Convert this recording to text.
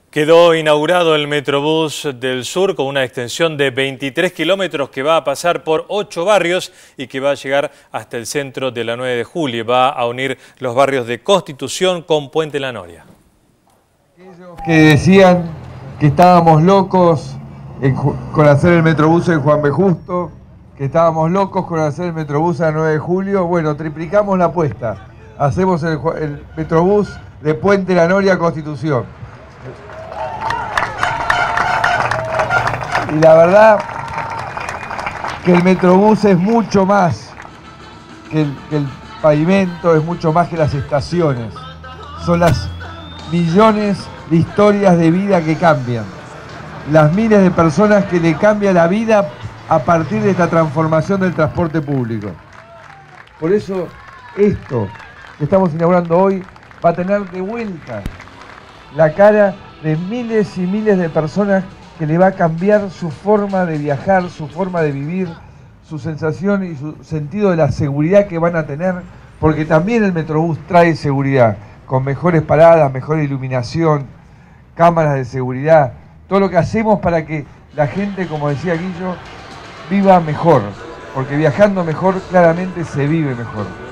Quedó inaugurado el Metrobús del Sur con una extensión de 23 kilómetros que va a pasar por 8 barrios y que va a llegar hasta el centro de la 9 de Julio. Va a unir los barrios de Constitución con Puente La Noria. Aquellos que decían que estábamos locos con hacer el Metrobús en Juan B. Justo, que estábamos locos con hacer el Metrobús a 9 de Julio, bueno, triplicamos la apuesta. Hacemos el Metrobús de Puente La Noria a Constitución. Y la verdad que el Metrobús es mucho más que el pavimento, es mucho más que las estaciones. Son las millones de historias de vida que cambian. Las miles de personas que le cambia la vida a partir de esta transformación del transporte público. Por eso esto que estamos inaugurando hoy va a tener de vuelta la cara de miles y miles de personas que le va a cambiar su forma de viajar, su forma de vivir, su sensación y su sentido de la seguridad que van a tener, porque también el Metrobús trae seguridad, con mejores paradas, mejor iluminación, cámaras de seguridad, todo lo que hacemos para que la gente, como decía Guillo, viva mejor, porque viajando mejor claramente se vive mejor.